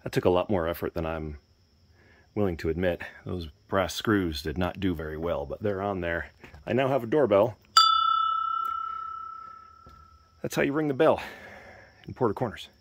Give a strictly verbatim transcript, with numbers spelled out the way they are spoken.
That took a lot more effort than I'm willing to admit. Those brass screws did not do very well, but they're on there. I now have a doorbell. That's how you ring the bell in Porter Corners.